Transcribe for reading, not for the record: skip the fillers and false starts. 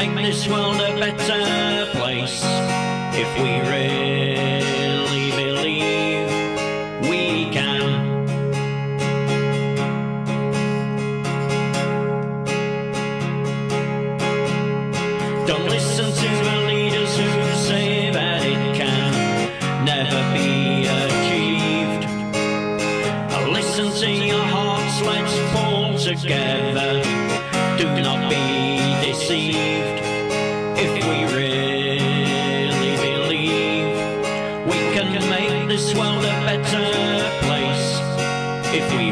make this world a better place if we really believe we can. Don't listen to the leaders who say that it can never be achieved. Listen to your hearts, let's pull together. Do not be deceived. If we really believe we can make this world a better place, if we